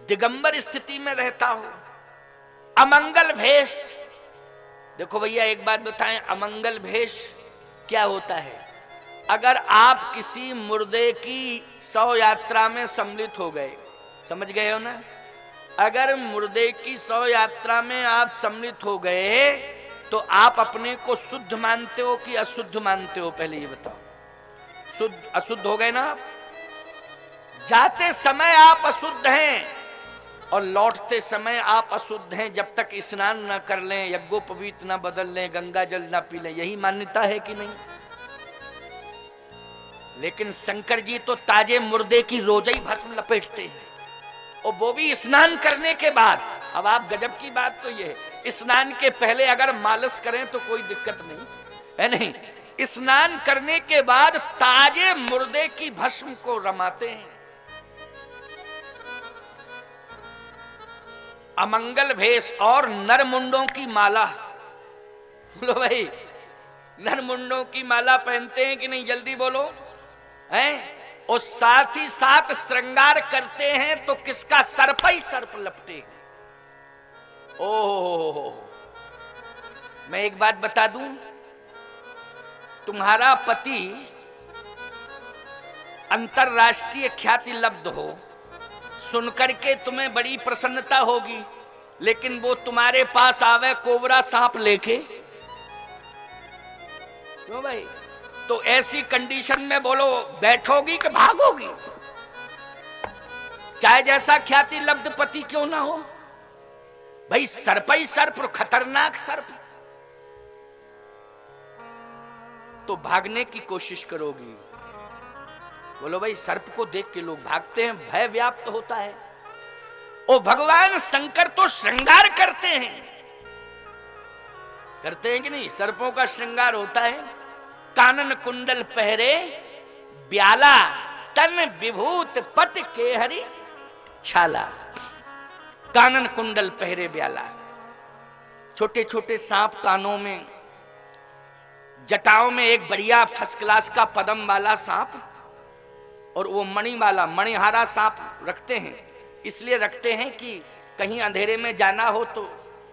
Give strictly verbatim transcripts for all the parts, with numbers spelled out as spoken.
दिगंबर स्थिति में रहता हो, अमंगल भेष। देखो भैया एक बात बताएं, अमंगल भेष क्या होता है? अगर आप किसी मुर्दे की शव यात्रा में सम्मिलित हो गए, समझ गए हो ना? अगर मुर्दे की शव यात्रा में आप सम्मिलित हो गए तो आप अपने को शुद्ध मानते हो कि अशुद्ध मानते हो? पहले ये बताओ। शुद्ध अशुद्ध हो गए ना आप? जाते समय आप अशुद्ध हैं और लौटते समय आप अशुद्ध हैं जब तक स्नान न कर लें, यज्ञोपवीत न बदल लें, गंगा जल न पी लें। यही मान्यता है कि नहीं? लेकिन शंकर जी तो ताजे मुर्दे की रोजई भस्म लपेटते हैं, और वो भी स्नान करने के बाद। अब आप गजब की बात तो ये है, स्नान के पहले अगर मालिश करें तो कोई दिक्कत नहीं है, नहीं, स्नान करने के बाद ताजे मुर्दे की भस्म को रमाते हैं। अमंगल भेष और नरमुंडों की माला। बोलो भाई, नरमुंडों की माला पहनते हैं कि नहीं? जल्दी बोलो। हैं? और साथ ही साथ श्रृंगार करते हैं तो किसका? सर्प ही सर्प लपटे हैं। ओह, मैं एक बात बता दूं, तुम्हारा पति अंतरराष्ट्रीय ख्याति लब्ध हो, सुनकर के तुम्हें बड़ी प्रसन्नता होगी, लेकिन वो तुम्हारे पास आवे कोबरा सांप लेके, क्यों भाई? तो ऐसी कंडीशन में बोलो बैठोगी कि भागोगी? चाहे जैसा ख्याति लब्ध पति क्यों ना हो भाई, सर्प ही सर्प, खतरनाक सर्प, तो भागने की कोशिश करोगी। बोलो भाई, सर्प को देख के लोग भागते हैं, भय व्याप्त होता है। ओ भगवान शंकर तो श्रृंगार करते हैं, करते हैं कि नहीं? सर्पों का श्रृंगार होता है। कानन कुंडल पहरे ब्याला, तन विभूत पट के हरि छाला। कानन कुंडल पहरे ब्याला, छोटे छोटे सांप कानों में, जटाओं में एक बढ़िया फर्स्ट क्लास का पदम वाला सांप, और वो मणि वाला मणिहारा सांप रखते हैं। इसलिए रखते हैं कि कहीं अंधेरे में जाना हो तो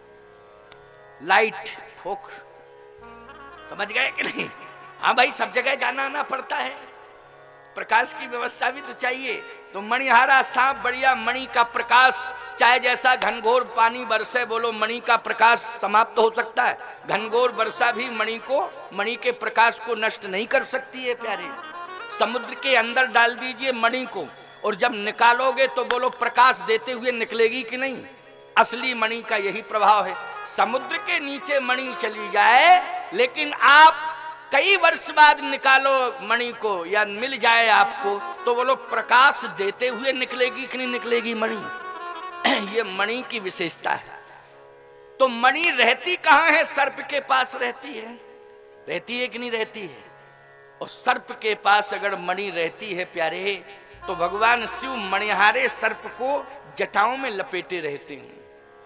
लाइट फोक, समझ गए कि नहीं? हाँ भाई, सब जगह जाना आना पड़ता है, प्रकाश की व्यवस्था भी तो चाहिए। तो मणिहारा सांप, बढ़िया मणि का प्रकाश, चाहे जैसा घनघोर पानी बरसे, बोलो मणि का प्रकाश समाप्त हो सकता है? घनघोर वर्षा भी मणि को, मणि के प्रकाश को नष्ट नहीं कर सकती है प्यारे। समुद्र के अंदर डाल दीजिए मणि को, और जब निकालोगे तो बोलो प्रकाश देते हुए निकलेगी कि नहीं? असली मणि का यही प्रभाव है। समुद्र के नीचे मणि चली जाए, लेकिन आप कई वर्ष बाद निकालो मणि को, या मिल जाए आपको, तो बोलो प्रकाश देते हुए निकलेगी कि नहीं निकलेगी मणि? ये मणि की विशेषता है। तो मणि रहती कहां है? सर्प के पास रहती है, रहती है कि नहीं रहती है? और सर्प के पास अगर मणि रहती है प्यारे, तो भगवान शिव मणिहारे सर्प को जटाओं में लपेटे रहते हैं।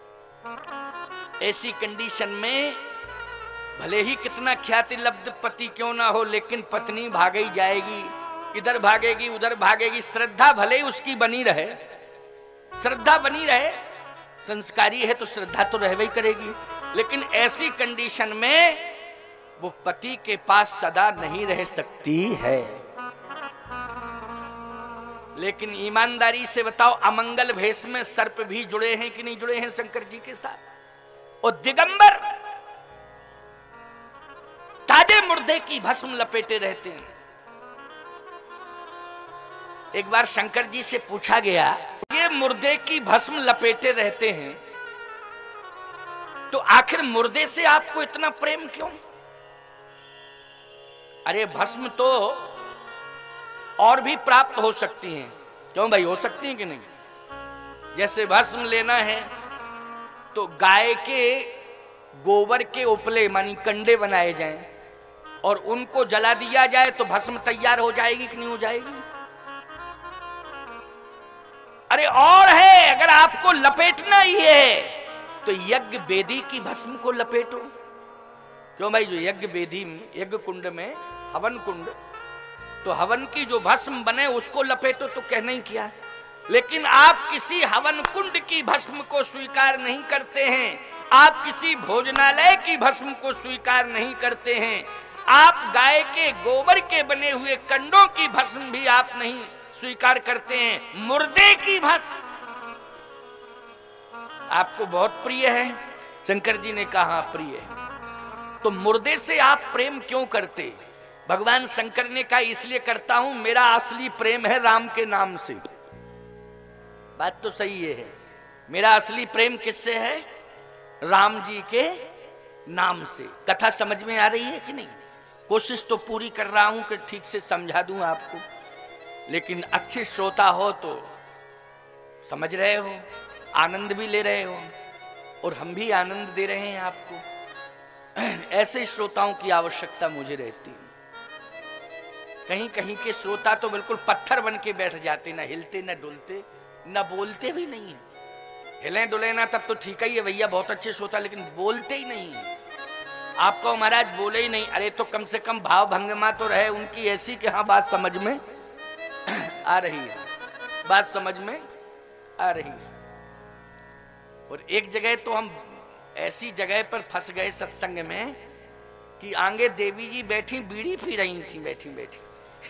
ऐसी कंडीशन में भले ही कितना ख्याति लब्ध पति क्यों ना हो, लेकिन पत्नी भागी जाएगी, इधर भागेगी उधर भागेगी। श्रद्धा भले ही उसकी बनी रहे, श्रद्धा बनी रहे, संस्कारी है तो श्रद्धा तो रहवे ही करेगी, लेकिन ऐसी कंडीशन में वो पति के पास सदा नहीं रह सकती है। लेकिन ईमानदारी से बताओ, अमंगल भेष में सर्प भी जुड़े हैं कि नहीं जुड़े हैं शंकर जी के साथ? और दिगंबर ताजे मुर्दे की भस्म लपेटे रहते हैं। एक बार शंकर जी से पूछा गया, ये मुर्दे की भस्म लपेटे रहते हैं तो आखिर मुर्दे से आपको इतना प्रेम क्यों? अरे भस्म तो और भी प्राप्त हो सकती हैं, क्यों भाई? हो सकती हैं कि नहीं? जैसे भस्म लेना है तो गाय के गोबर के उपले मानी कंडे बनाए जाएं और उनको जला दिया जाए तो भस्म तैयार हो जाएगी कि नहीं हो जाएगी? अरे और है, अगर आपको लपेटना ही है तो यज्ञ वेदी की भस्म को लपेटो। क्यों भाई? जो यज्ञ वेदी में, यज्ञ कुंड में, हवन कुंड, तो हवन की जो भस्म बने उसको लपेटो, तो कहना ही क्या। लेकिन आप किसी हवन कुंड की भस्म को स्वीकार नहीं करते हैं, आप किसी भोजनालय की भस्म को स्वीकार नहीं करते हैं, आप गाय के गोबर के बने हुए कंडों की भस्म भी आप नहीं स्वीकार करते हैं। मुर्दे की भस्म आपको बहुत प्रिय है। शंकर जी ने कहा प्रिय है, तो मुर्दे से आप प्रेम क्यों करते? भगवान शंकर ने कहा इसलिए करता हूं, मेरा असली प्रेम है राम के नाम से। बात तो सही है, मेरा असली प्रेम किससे है? राम जी के नाम से। कथा समझ में आ रही है कि नहीं? कोशिश तो पूरी कर रहा हूं कि ठीक से समझा दूं आपको, लेकिन अच्छे श्रोता हो तो समझ रहे हो, आनंद भी ले रहे हो, और हम भी आनंद दे रहे हैं आपको। ऐसे श्रोताओं की आवश्यकता मुझे रहती है। कहीं कहीं के श्रोता तो बिल्कुल पत्थर बन के बैठ जाते, ना हिलते ना डुलते ना बोलते भी नहीं है। हिले डुले ना तब तो ठीक ही है भैया, बहुत अच्छे श्रोता, लेकिन बोलते ही नहीं है। आपको महाराज बोले ही नहीं, अरे तो कम से कम भाव भंगिमा तो रहे उनकी ऐसी कि हाँ बात समझ में आ रही है, बात समझ में आ रही है। और एक जगह तो हम ऐसी जगह पर फंस गए सत्संग में कि आगे देवी जी बैठी बीड़ी पी रही थी बैठी बैठी।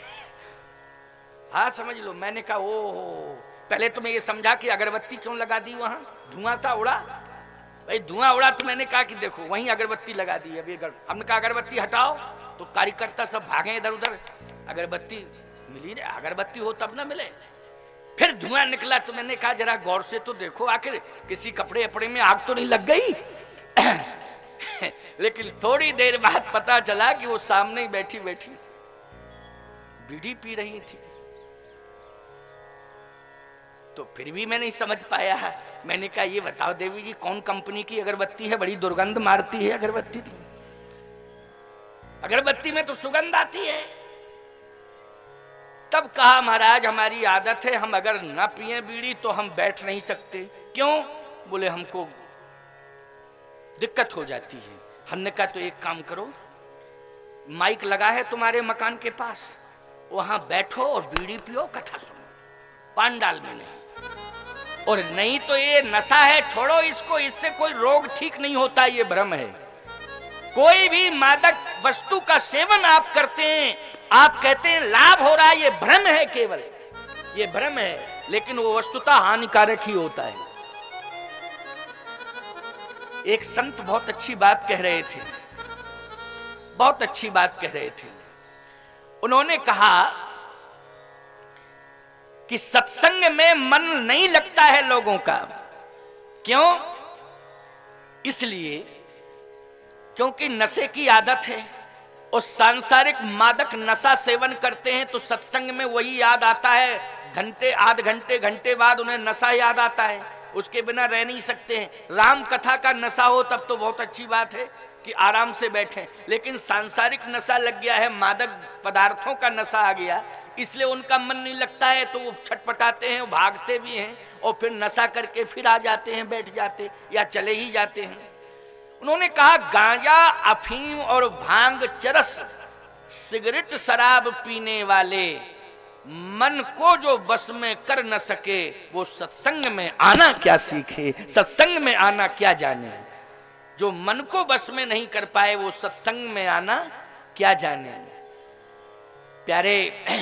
हाँ समझ लो, मैंने कहा ओ, पहले तो मैं ये समझा कि अगरबत्ती क्यों लगा दी, वहां धुआं सा उड़ा, भाई धुआं उड़ा, तो मैंने कहा कि देखो वहीं अगरबत्ती लगा दी। अभी अगर हमने कहा अगरबत्ती हटाओ तो कार्यकर्ता सब भागे इधर उधर, अगरबत्ती मिली नहीं, अगरबत्ती हो तब ना मिले। फिर धुआं निकला तो मैंने कहा जरा गौर से तो देखो, आखिर किसी कपड़े अपड़े में आग तो नहीं लग गई। लेकिन थोड़ी देर बाद पता चला कि वो सामने ही बैठी बैठी बीड़ी पी रही थी। तो फिर भी मैं नहीं समझ पाया। मैंने कहा ये बताओ देवी जी कौन कंपनी की अगरबत्ती है, बड़ी दुर्गंध मारती है अगरबत्ती। अगरबत्ती में तो सुगंध आती है। तब कहा महाराज हमारी आदत है, हम अगर ना पिए बीड़ी तो हम बैठ नहीं सकते। क्यों? बोले हमको दिक्कत हो जाती है। हमने कहा तो एक काम करो, माइक लगा है तुम्हारे मकान के पास, वहां बैठो और बीड़ी पियो, कथा सुनो, पांडाल में नहीं। और नहीं तो ये नशा है, छोड़ो इसको, इससे कोई रोग ठीक नहीं होता, ये भ्रम है। कोई भी मादक वस्तु का सेवन आप करते हैं, आप कहते हैं लाभ हो रहा है, ये भ्रम है, केवल ये भ्रम है, लेकिन वो वस्तुतः हानिकारक ही होता है। एक संत बहुत अच्छी बात कह रहे थे, बहुत अच्छी बात कह रहे थे। उन्होंने कहा कि सत्संग में मन नहीं लगता है लोगों का। क्यों? इसलिए क्योंकि नशे की आदत है, और सांसारिक मादक नशा सेवन करते हैं तो सत्संग में वही याद आता है, घंटे आध घंटे घंटे बाद उन्हें नशा याद आता है, उसके बिना रह नहीं सकते हैं। राम कथा का नशा हो तब तो बहुत अच्छी बात है कि आराम से बैठे, लेकिन सांसारिक नशा लग गया है, मादक पदार्थों का नशा आ गया, इसलिए उनका मन नहीं लगता है, तो वो छटपटाते हैं, भागते भी हैं, और फिर नशा करके फिर आ जाते हैं, बैठ जाते या चले ही जाते हैं। उन्होंने कहा गांजा, अफीम और भांग, चरस, सिगरेट, शराब पीने वाले मन को जो बस में कर न सके, वो सत्संग में आना क्या सीखे, सत्संग में आना क्या जाने। जो मन को बस में नहीं कर पाए वो सत्संग में आना क्या जाने। प्यारे,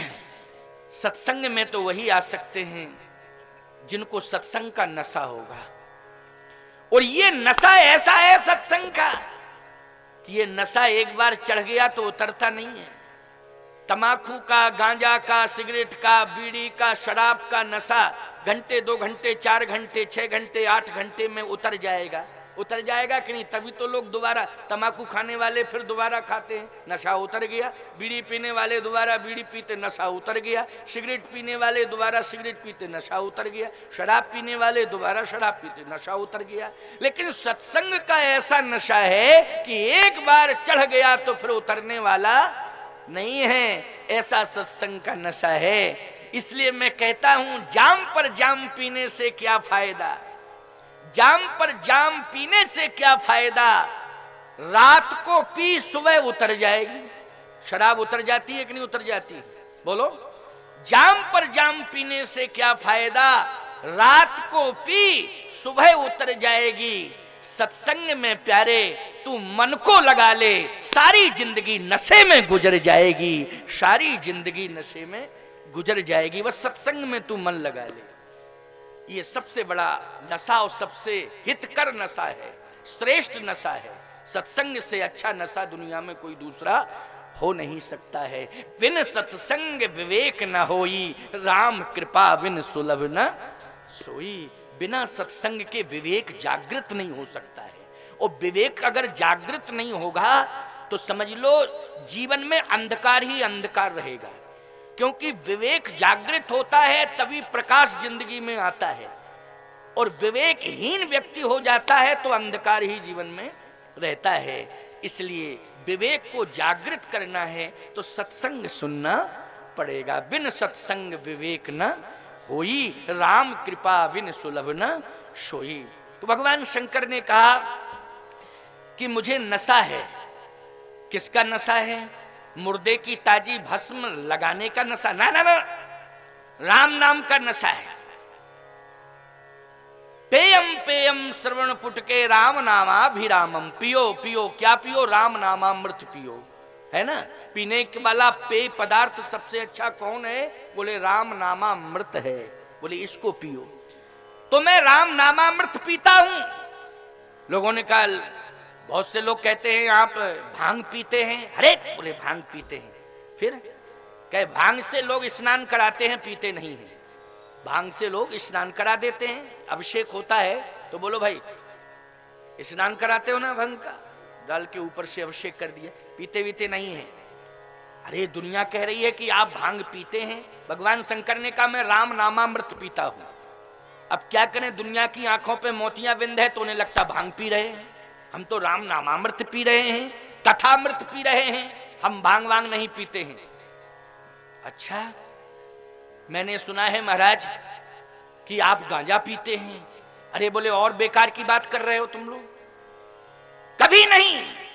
सत्संग में तो वही आ सकते हैं जिनको सत्संग का नशा होगा, और ये नशा ऐसा है सत्संग का कि ये नशा एक बार चढ़ गया तो उतरता नहीं है। तमाकू का, गांजा का, सिगरेट का, बीड़ी का, शराब का नशा घंटे, दो घंटे, चार घंटे, छह घंटे, आठ घंटे में उतर जाएगा। उतर जाएगा कि नहीं? तभी तो लोग दोबारा, तमाकू खाने वाले फिर दोबारा खाते हैं, नशा उतर गया। बीड़ी पीने वाले दोबारा बीड़ी पीते, नशा उतर गया। सिगरेट पीने वाले दोबारा सिगरेट पीते, नशा उतर गया। शराब पीने वाले दोबारा शराब पीते, नशा उतर गया। लेकिन सत्संग का ऐसा नशा है कि एक बार चढ़ गया तो फिर उतरने वाला नहीं है, ऐसा सत्संग का नशा है। इसलिए मैं कहता हूं, जाम पर जाम पीने से क्या फायदा, जाम पर जाम पीने से क्या फायदा, रात को पी सुबह उतर जाएगी। शराब उतर जाती है कि नहीं उतर जाती? बोलो, जाम पर जाम पीने से क्या फायदा, रात को पी सुबह उतर जाएगी। सत्संग में प्यारे तू मन को लगा ले, सारी जिंदगी नशे में गुजर जाएगी, सारी जिंदगी नशे में गुजर जाएगी। बस सत्संग में तू मन लगा ले। ये सबसे बड़ा नशा और सबसे हितकर नशा है, श्रेष्ठ नशा है। सत्संग से अच्छा नशा दुनिया में कोई दूसरा हो नहीं सकता है। बिन सत्संग विवेक न होई, राम कृपा बिन सुलभ न सोई। बिना सत्संग के विवेक जागृत नहीं हो सकता है, और विवेक अगर जागृत नहीं होगा तो समझ लो जीवन में अंधकार ही अंधकार रहेगा। क्योंकि विवेक जागृत होता है तभी प्रकाश जिंदगी में आता है, और विवेकहीन व्यक्ति हो जाता है तो अंधकार ही जीवन में रहता है। इसलिए विवेक को जागृत करना है तो सत्संग सुनना पड़ेगा। बिन सत्संग विवेक न होई, राम कृपा बिन सुलभ न सोई। तो भगवान शंकर ने कहा कि मुझे नशा है। किसका नशा है? मुर्दे की ताजी भस्म लगाने का नशा ना ना ना, राम नाम का नशा है। पेयम पेयम श्रवण पुटके राम नामाभिरामम। पियो पियो, क्या पियो? राम नामामृत पियो, है ना। पीने वाला पेय पदार्थ सबसे अच्छा कौन है? बोले राम नामामृत है, बोले इसको पियो। तो मैं राम नामामृत पीता हूं। लोगों ने कहा, बहुत से लोग कहते हैं आप भांग पीते हैं। अरे बोले भांग पीते हैं। फिर कहे भांग से लोग स्नान कराते हैं, पीते नहीं है। भांग से लोग स्नान करा देते हैं, अभिषेक होता है तो बोलो भाई स्नान कराते हो ना, भंग का डाल के ऊपर से अभिषेक कर दिया, पीते वीते नहीं है। अरे दुनिया कह रही है कि आप भांग पीते हैं। भगवान शंकर ने कहा मैं राम नामामृत पीता हूं। अब क्या करें, दुनिया की आंखों पे मोतियां बिंद है तो उन्हें लगता भांग पी रहे हैं। हम तो राम नामामृत पी रहे हैं, कथामृत पी रहे हैं, हम भांग वांग नहीं पीते हैं। अच्छा, मैंने सुना है महाराज कि आप गांजा पीते हैं। अरे बोले और बेकार की बात कर रहे हो तुम लोग, कभी नहीं।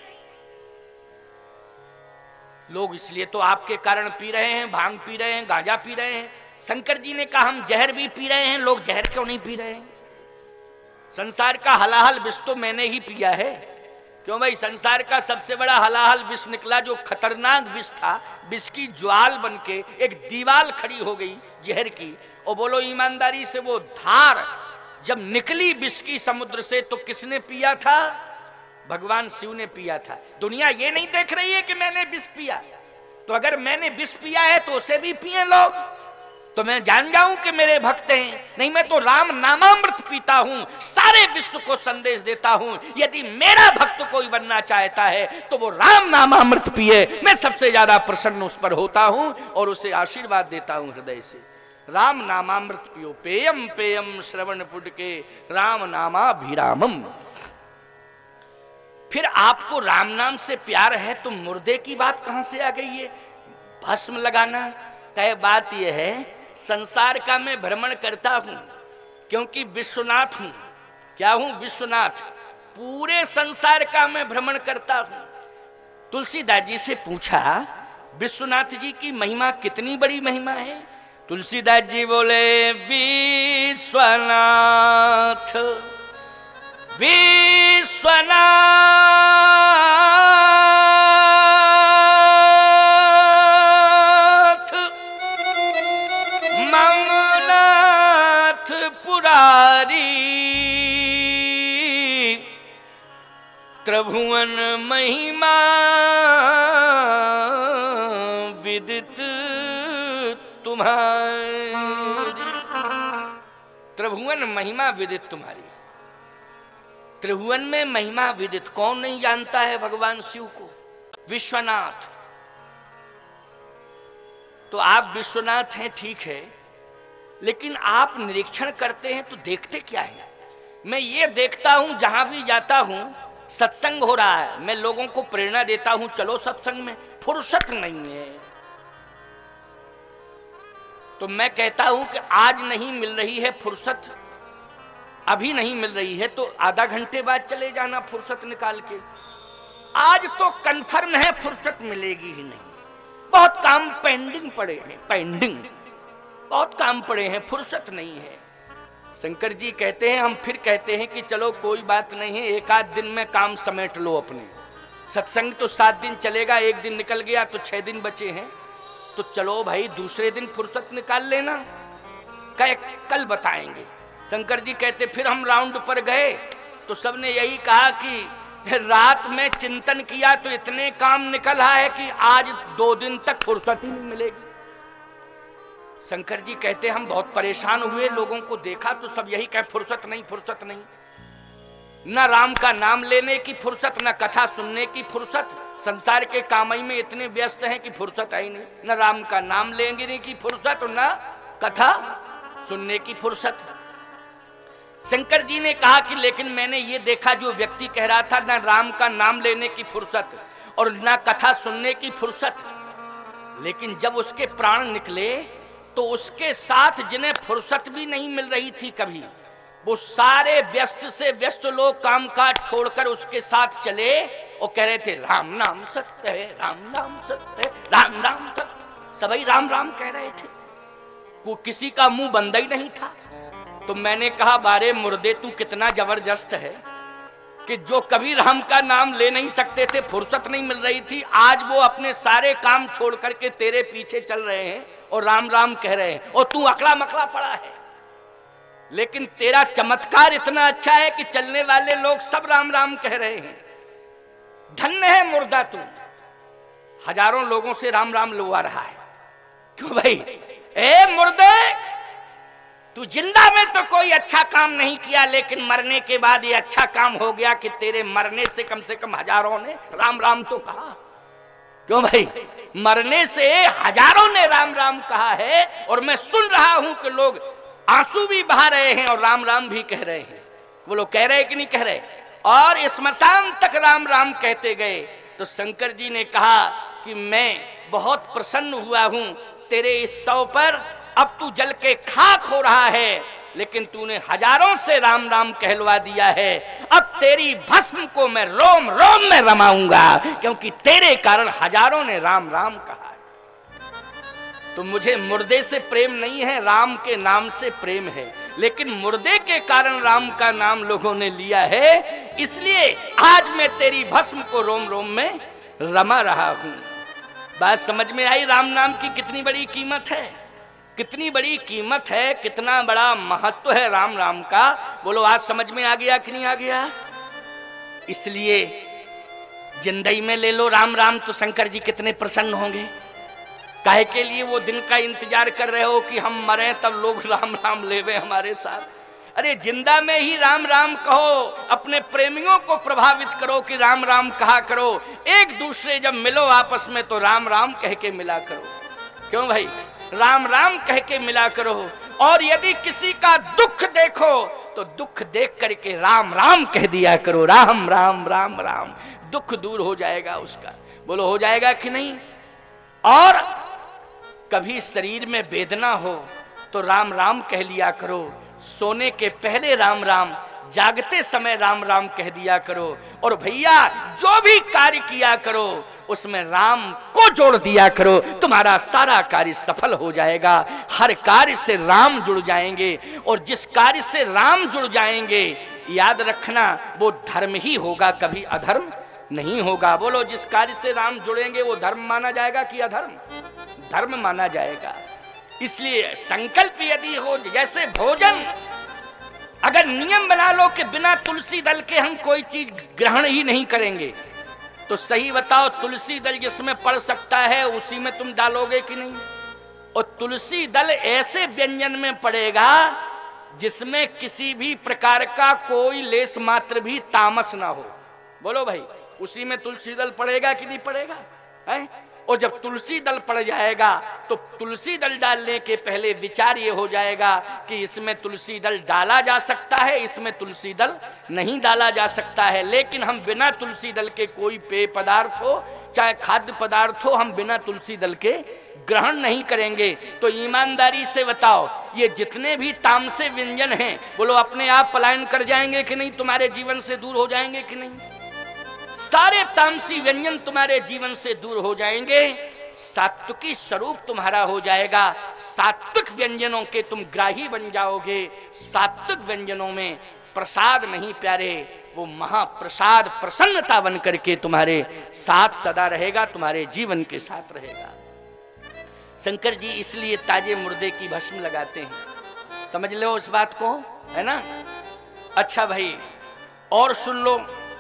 लोग इसलिए तो आपके कारण पी रहे हैं, भांग पी रहे हैं, गांजा पी रहे हैं। शंकर जी ने कहा हम जहर भी पी रहे हैं, लोग जहर क्यों नहीं पी रहे हैं? संसार का हलाहल विष तो मैंने ही पिया है। क्यों भाई? संसार का सबसे बड़ा हलाहल विष निकला, जो खतरनाक विष था। विष की ज्वाल बनके एक दीवाल खड़ी हो गई जहर की। और बोलो ईमानदारी से, वो धार जब निकली विष की समुद्र से तो किसने पिया था? भगवान शिव ने पिया था। दुनिया ये नहीं देख रही है कि मैंने विष पिया। तो अगर मैंने विष पिया है तो उसे भी पिए लोग, तो मैं जान जाऊं कि मेरे भक्त हैं। नहीं, मैं तो राम नामामृत पीता हूं, सारे विश्व को संदेश देता हूं। यदि मेरा भक्त कोई बनना चाहता है तो वो राम नामामृत पिए। मैं सबसे ज्यादा प्रसन्न उस पर होता हूं और उसे आशीर्वाद देता हूं हृदय से। राम नामामृत पियो। पेयम पेयम श्रवण पुटके राम नामाभिरामम। फिर आपको राम नाम से प्यार है तो मुर्दे की बात कहां से आ गई है? भस्म लगाना। कहे बात यह है, संसार का मैं भ्रमण करता हूं क्योंकि विश्वनाथ हूं। क्या हूं? विश्वनाथ। पूरे संसार का मैं भ्रमण करता हूं। तुलसीदास जी से पूछा विश्वनाथ जी की महिमा कितनी बड़ी महिमा है? तुलसीदास जी बोले विश्वनाथ विश्वनाथ ममनाथ पुरारी त्रिभुवन महिमा विदित तुम्हारी। त्रिभुवन महिमा विदित तुम्हारी। त्रिभुवन में महिमा विदित कौन नहीं जानता है भगवान शिव को? विश्वनाथ। तो आप विश्वनाथ हैं, ठीक है, लेकिन आप निरीक्षण करते हैं तो देखते क्या है? मैं ये देखता हूं जहां भी जाता हूं सत्संग हो रहा है, मैं लोगों को प्रेरणा देता हूं चलो सत्संग में। फुर्सत नहीं है तो मैं कहता हूं कि आज नहीं मिल रही है फुर्सत, अभी नहीं मिल रही है तो आधा घंटे बाद चले जाना फुर्सत निकाल के। आज तो कंफर्म है फुर्सत मिलेगी ही नहीं, बहुत काम पेंडिंग पड़े हैं, पेंडिंग। बहुत काम पड़े हैं, फुर्सत नहीं है। शंकर जी कहते हैं, हम फिर कहते हैं कि चलो कोई बात नहीं है, एक आध दिन में काम समेट लो अपने। सत्संग तो सात दिन चलेगा, एक दिन निकल गया तो छह दिन बचे हैं, तो चलो भाई दूसरे दिन फुर्सत निकाल लेना, कह कल बताएंगे। शंकर जी कहते फिर हम राउंड पर गए तो सबने यही कहा कि रात में चिंतन किया तो इतने काम निकल आया है कि आज दो दिन तक फुर्सत ही नहीं मिलेगी। शंकर जी कहते हम बहुत परेशान हुए, लोगों को देखा तो सब यही कहे फुर्सत नहीं, फुर्सत नहीं। न राम का नाम लेने की फुर्सत, न कथा सुनने की फुर्सत। संसार के कामई में इतने व्यस्त हैं कि फुर्सत है ही नहीं। न राम का नाम लेने की फुर्सत और न कथा सुनने की फुर्सत। शंकर जी ने कहा कि लेकिन मैंने ये देखा, जो व्यक्ति कह रहा था न राम का नाम लेने की फुर्सत और न कथा सुनने की फुर्सत, लेकिन जब उसके प्राण निकले तो उसके साथ जिन्हें फुर्सत भी नहीं मिल रही थी कभी, वो सारे व्यस्त से व्यस्त लोग काम काज छोड़कर उसके साथ चले और कह रहे थे राम नाम सत्य है, राम नाम सत्य है, राम नाम सत्य। सभी राम राम कह रहे थे, वो किसी का मुंह बंद ही नहीं था। तो मैंने कहा बारे मुर्दे तू कितना जबरदस्त है कि जो कभी राम का नाम ले नहीं सकते थे, फुर्सत नहीं मिल रही थी, आज वो अपने सारे काम छोड़ करके तेरे पीछे चल रहे हैं और राम राम कह रहे हैं, और तू अकड़ा मकड़ा पड़ा है। लेकिन तेरा चमत्कार इतना अच्छा है कि चलने वाले लोग सब राम राम कह रहे हैं। धन्य है मुर्दा तू, हजारों लोगों से राम राम लुवा रहा है। क्यों भाई? ए मुर्दे, तू जिंदा में तो कोई अच्छा काम नहीं किया, लेकिन मरने के बाद ये अच्छा काम हो गया कि तेरे मरने से कम से कम हजारों ने राम राम तो कहा। क्यों भाई? मरने से हजारों ने राम राम कहा है, और मैं सुन रहा हूं कि लोग आंसू भी बहा रहे हैं और राम राम भी कह रहे हैं। वो लोग कह रहे हैं कि नहीं कह रहे? और स्मशान तक राम राम कहते गए। तो शंकर जी ने कहा कि मैं बहुत प्रसन्न हुआ हूं तेरे इस सौ पर। अब तू जल के खाक हो रहा है, लेकिन तूने हजारों से राम राम कहलवा दिया है। अब तेरी भस्म को मैं रोम रोम में रमाऊंगा, क्योंकि तेरे कारण हजारों ने राम राम कहा है। तो मुझे मुर्दे से प्रेम नहीं है, राम के नाम से प्रेम है। लेकिन मुर्दे के कारण राम का नाम लोगों ने लिया है, इसलिए आज मैं तेरी भस्म को रोम रोम में रमा रहा हूं। बात समझ में आई? राम नाम की कितनी बड़ी कीमत है, कितनी बड़ी कीमत है, कितना बड़ा महत्व है राम राम का। बोलो आज समझ में आ गया कि नहीं आ गया? इसलिए जिंदगी में ले लो राम राम, तो शंकर जी कितने प्रसन्न होंगे। काहे के लिए वो दिन का इंतजार कर रहे हो कि हम मरे तब लोग राम राम लेवे हमारे साथ। अरे जिंदा में ही राम राम कहो, अपने प्रेमियों को प्रभावित करो कि राम राम कहा करो। एक दूसरे जब मिलो आपस में तो राम राम कह के मिला करो। क्यों भाई? राम राम कह के मिला करो। और यदि किसी का दुख देखो तो दुख देख करके राम राम कह दिया करो। राम राम राम राम, दुख दूर हो जाएगा उसका। बोलो हो जाएगा कि नहीं? और कभी शरीर में वेदना हो तो राम राम कह लिया करो। सोने के पहले राम राम, जागते समय राम राम कह दिया करो। और भैया जो भी कार्य किया करो उसमें राम को जोड़ दिया करो, तुम्हारा सारा कार्य सफल हो जाएगा। हर कार्य से राम जुड़ जाएंगे, और जिस कार्य से राम जुड़ जाएंगे याद रखना वो धर्म ही होगा, कभी अधर्म नहीं होगा। बोलो जिस कार्य से राम जुड़ेंगे वो धर्म माना जाएगा कि अधर्म? धर्म माना जाएगा। इसलिए संकल्प यदि हो, जैसे भोजन अगर नियम बना लो कि बिना तुलसी दल के हम कोई चीज ग्रहण ही नहीं करेंगे, तो सही बताओ तुलसी दल जिसमें पड़ सकता है उसी में तुम डालोगे कि नहीं? और तुलसी दल ऐसे व्यंजन में पड़ेगा जिसमें किसी भी प्रकार का कोई लेस मात्र भी तामस ना हो। बोलो भाई, उसी में तुलसी दल पड़ेगा कि नहीं पड़ेगा? है? और जब तुलसी दल पड़ जाएगा तो तुलसी दल डालने के पहले विचार ये हो जाएगा कि इसमें तुलसी दल डाला जा सकता है, इसमें तुलसी दल नहीं डाला जा सकता है। लेकिन हम बिना तुलसी दल के कोई पेय पदार्थ हो चाहे खाद्य पदार्थ हो, हम बिना तुलसी दल के ग्रहण नहीं करेंगे। तो ईमानदारी से बताओ, ये जितने भी तामसे व्यंजन हैं, बोलो अपने आप पलायन कर जाएंगे कि नहीं? तुम्हारे जीवन से दूर हो जाएंगे कि नहीं? सारे तामसी व्यंजन तुम्हारे जीवन से दूर हो जाएंगे। सात्विकी स्वरूप तुम्हारा हो जाएगा, सात्विक व्यंजनों के तुम ग्राही बन जाओगे। सात्विक व्यंजनों में प्रसाद नहीं प्यारे, वो महाप्रसाद प्रसन्नता बन करके तुम्हारे साथ सदा रहेगा, तुम्हारे जीवन के साथ रहेगा। शंकर जी इसलिए ताजे मुर्दे की भस्म लगाते हैं, समझ लो इस बात को, है ना। अच्छा भाई और सुन लो,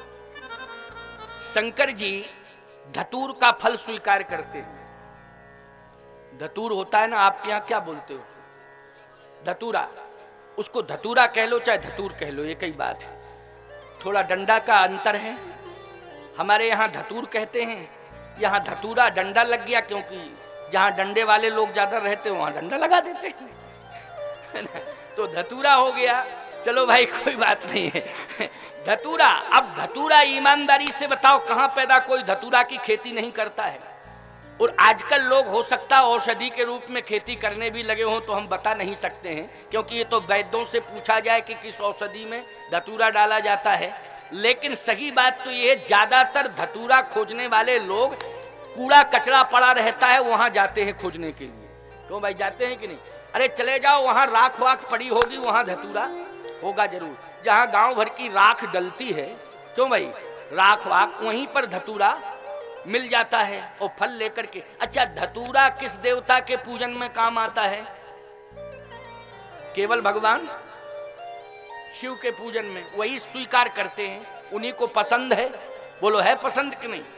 शंकर जी धतूर का फल स्वीकार करते हैं। धतूर होता है ना, आपके यहाँ क्या बोलते हो, धतूरा, उसको धतूरा कह लो चाहे धतूर कह लो, एक ही बात है, थोड़ा डंडा का अंतर है। हमारे यहाँ धतूर कहते हैं, यहाँ धतूरा डंडा लग गया, क्योंकि जहाँ डंडे वाले लोग ज्यादा रहते हैं वहां डंडा लगा देते हैं तो धतूरा हो गया। चलो भाई कोई बात नहीं है, धतूरा। अब धतूरा ईमानदारी से बताओ कहां पैदा, कोई धतूरा की खेती नहीं करता है। और आजकल लोग हो सकता है औषधि के रूप में खेती करने भी लगे हों, तो हम बता नहीं सकते हैं, क्योंकि ये तो वैद्यों से पूछा जाए कि किस औषधि में धतूरा डाला जाता है। लेकिन सही बात तो ये, ज्यादातर धतूरा खोजने वाले लोग कूड़ा कचरा पड़ा रहता है वहां जाते हैं खोजने के लिए। क्यों भाई, जाते हैं कि नहीं? अरे चले जाओ, वहां राख वाख पड़ी होगी, वहां धतूरा होगा जरूर। जहां गांव भर की राख डलती है, क्यों भाई, राख वाख, वहीं पर धतूरा मिल जाता है और फल लेकर के। अच्छा, धतूरा किस देवता के पूजन में काम आता है? केवल भगवान शिव के पूजन में, वही स्वीकार करते हैं, उन्हीं को पसंद है। बोलो है पसंद कि नहीं?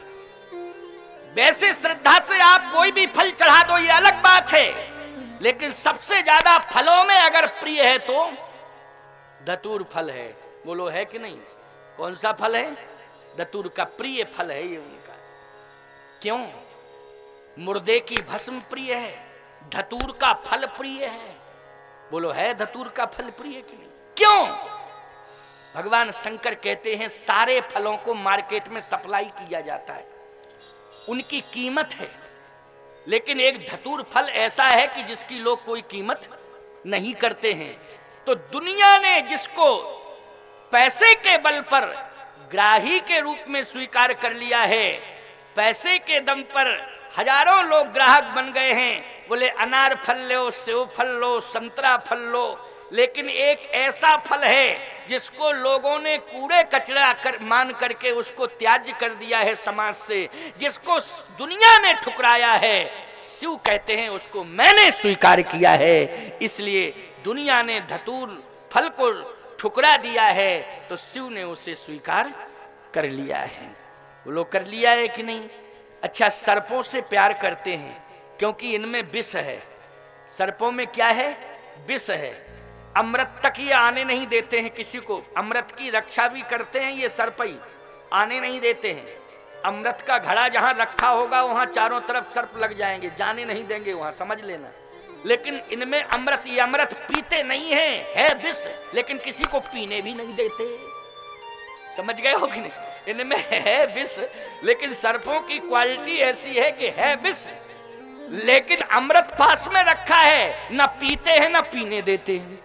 वैसे श्रद्धा से आप कोई भी फल चढ़ा दो, ये अलग बात है, लेकिन सबसे ज्यादा फलों में अगर प्रिय है तो धतूर फल है। बोलो है कि नहीं? कौन सा फल है? धतूर का प्रिय फल है ये उनका। क्यों? मुर्दे की भस्म प्रिय है, धतूर का फल प्रिय है। बोलो है धतूर का फल प्रिय कि नहीं? क्यों? भगवान शंकर कहते हैं सारे फलों को मार्केट में सप्लाई किया जाता है, उनकी कीमत है, लेकिन एक धतूर फल ऐसा है कि जिसकी लोग कोई कीमत नहीं करते हैं। तो दुनिया ने जिसको पैसे के बल पर ग्राही के रूप में स्वीकार कर लिया है, पैसे के दम पर हजारों लोग ग्राहक बन गए हैं। बोले अनार फल लो, सेव फल लो, संतरा फल लो, लेकिन एक ऐसा फल है जिसको लोगों ने कूड़े कचरा कर मान करके उसको त्याज्य कर दिया है समाज से, जिसको दुनिया ने ठुकराया है, शिव कहते हैं उसको मैंने स्वीकार किया है। इसलिए दुनिया ने धतूर फल को ठुकरा दिया है, तो शिव ने उसे स्वीकार कर लिया है। वो लोग कर लिया है कि नहीं? अच्छा, सर्पों से प्यार करते हैं क्योंकि इनमें विष है। सर्पों में क्या है? विष है। अमृत तक ये आने नहीं देते हैं किसी को, अमृत की रक्षा भी करते हैं ये सर्प ही, आने नहीं देते हैं। अमृत का घड़ा जहां रखा होगा वहां चारों तरफ सर्प लग जाएंगे, जाने नहीं देंगे वहां, समझ लेना। लेकिन इनमें अमृत, ये अमृत पीते नहीं है, है विष, लेकिन किसी को पीने भी नहीं देते। समझ गए हो कि नहीं? इनमें है विष, लेकिन सर्पों की क्वालिटी ऐसी है कि है विष, लेकिन अमृत पास में रखा है, ना पीते हैं ना पीने देते हैं।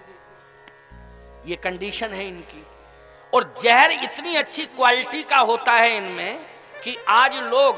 ये कंडीशन है इनकी। और जहर इतनी अच्छी क्वालिटी का होता है इनमें कि आज लोग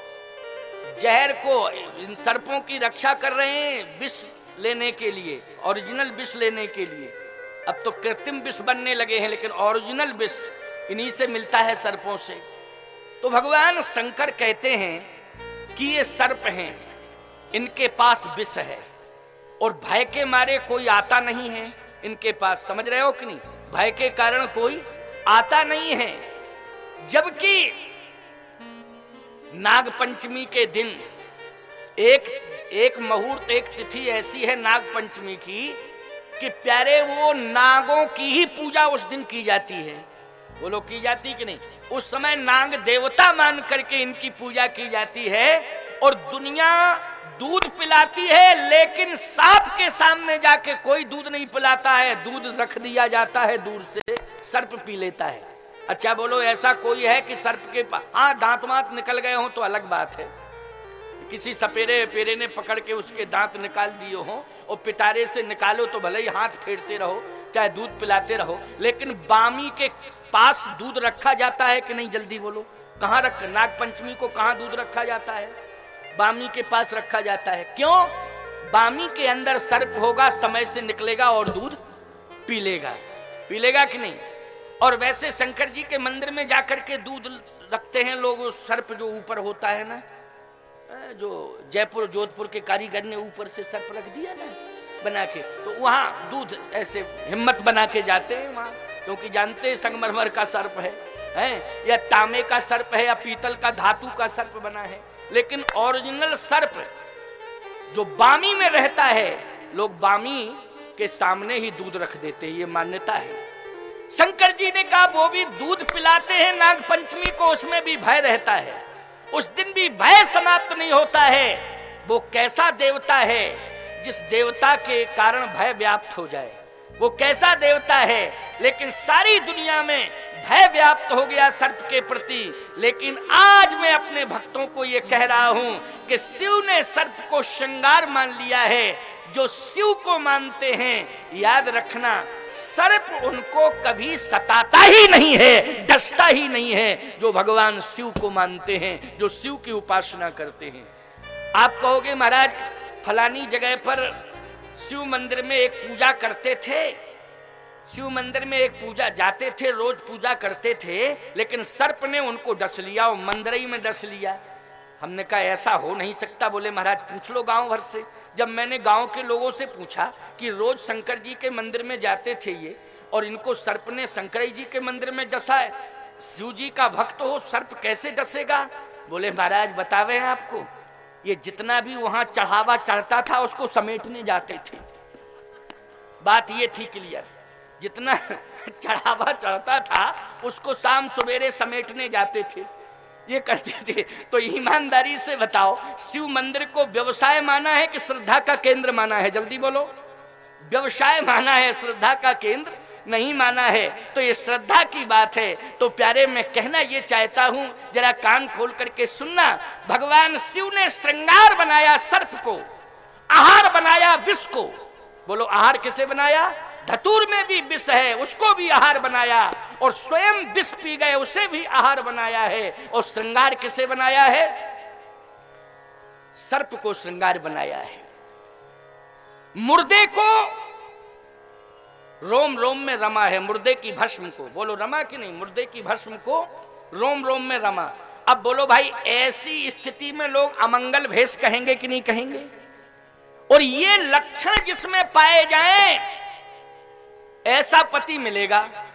जहर को, इन सर्पों की रक्षा कर रहे हैं विष लेने के लिए, ओरिजिनल विष लेने के लिए। अब तो कृत्रिम विष बनने लगे हैं, लेकिन ओरिजिनल विष इन्हीं से मिलता है, सर्पों से। तो भगवान शंकर कहते हैं कि ये सर्प हैं, इनके पास विष है और भय के मारे कोई आता नहीं है इनके पास। समझ रहे हो कि नहीं? भय के कारण कोई आता नहीं है। जबकि नाग पंचमी के दिन एक एक मुहूर्त, एक तिथि ऐसी है नाग पंचमी की कि प्यारे वो नागों की ही पूजा उस दिन की जाती है। वो लोग की जाती कि नहीं? उस समय नाग देवता मान करके इनकी पूजा की जाती है। और दुनिया दूध पिलाती है, लेकिन सांप के सामने जाके कोई दूध नहीं पिलाता है, दूध रख दिया जाता है दूर से, सर्प पी लेता है। अच्छा बोलो ऐसा कोई है कि सर्प के पास, हाँ दांत वांत निकल गए हो तो अलग बात है, किसी सपेरे पेरे ने पकड़ के उसके दांत निकाल दिए हो, और पिटारे से निकालो तो भले ही हाथ फेरते रहो, चाहे दूध पिलाते रहो, लेकिन बामी के पास दूध रखा जाता है कि नहीं? जल्दी बोलो, कहाँ रख, नाग पंचमी को कहाँ दूध रखा जाता है? बामी के पास रखा जाता है। क्यों? बामी के अंदर सर्प होगा, समय से निकलेगा और दूध पी लेगा। पी लेगा कि नहीं? और वैसे शंकर जी के मंदिर में जाकर के दूध रखते हैं लोग, सर्प जो ऊपर होता है ना, जो जयपुर जोधपुर के कारीगर ने ऊपर से सर्प रख दिया ना बना के, तो वहां दूध ऐसे हिम्मत बना के जाते हैं वहां, क्योंकि जानते हैं संगमरमर का सर्प है, है या तांबे का सर्प है या पीतल का धातु का सर्प बना है। लेकिन ओरिजिनल सर्प जो बामी में रहता है, लोग बामी के सामने ही दूध रख देते हैं, ये मान्यता है। शंकर जी ने कहा वो भी दूध पिलाते हैं नाग पंचमी को, उसमें भी भय रहता है, उस दिन भी भय समाप्त नहीं होता है। वो कैसा देवता है जिस देवता के कारण भय व्याप्त हो जाए? वो कैसा देवता है? लेकिन सारी दुनिया में भय व्याप्त हो गया सर्प के प्रति। लेकिन आज मैं अपने भक्तों को ये कह रहा हूं कि शिव ने सर्प को श्रृंगार मान लिया है। जो शिव को मानते हैं, याद रखना, सर्प उनको कभी सताता ही नहीं है, डसता ही नहीं है। जो भगवान शिव को मानते हैं, जो शिव की उपासना करते हैं। आप कहोगे महाराज फलानी जगह पर शिव मंदिर में एक पूजा करते थे, शिव मंदिर में एक पूजा जाते थे, रोज पूजा करते थे, लेकिन सर्प ने उनको डस लिया और मंदिर में डस लिया। हमने कहा ऐसा हो नहीं सकता। बोले महाराज पूछ लो गांव भर से। जब मैंने गांव के लोगों से पूछा कि रोज शंकर जी के मंदिर में जाते थे ये, और इनको सर्प ने शंकर जी के मंदिर में डसा है, शिव जी का भक्त हो सर्प कैसे डसेगा? बोले महाराज बतावे हैं आपको, ये जितना भी वहां चढ़ावा चढ़ता था उसको समेटने जाते थे। बात ये थी क्लियर, जितना चढ़ावा चढ़ता था उसको शाम सवेरे समेटने जाते थे, ये करते थे। तो ईमानदारी से बताओ, शिव मंदिर को व्यवसाय माना है कि श्रद्धा का केंद्र माना है? जल्दी बोलो। व्यवसाय माना है, श्रद्धा का केंद्र नहीं माना है। तो ये श्रद्धा की बात है। तो प्यारे मैं कहना ये चाहता हूं, जरा कान खोल करके सुनना। भगवान शिव ने श्रृंगार बनाया सर्प को, आहार बनाया विष को। बोलो आहार किसे बनाया? धतूर में भी विष है, उसको भी आहार बनाया, और स्वयं विष पी गए उसे भी आहार बनाया है। और श्रृंगार किसे बनाया है? सर्प को श्रृंगार बनाया है। मुर्दे को रोम रोम में रमा है, मुर्दे की भस्म को। बोलो रमा कि नहीं? मुर्दे की भस्म को रोम रोम में रमा। अब बोलो भाई, ऐसी स्थिति में लोग अमंगल भेष कहेंगे कि नहीं कहेंगे? और ये लक्षण जिसमें पाए जाएं, ऐसा पति मिलेगा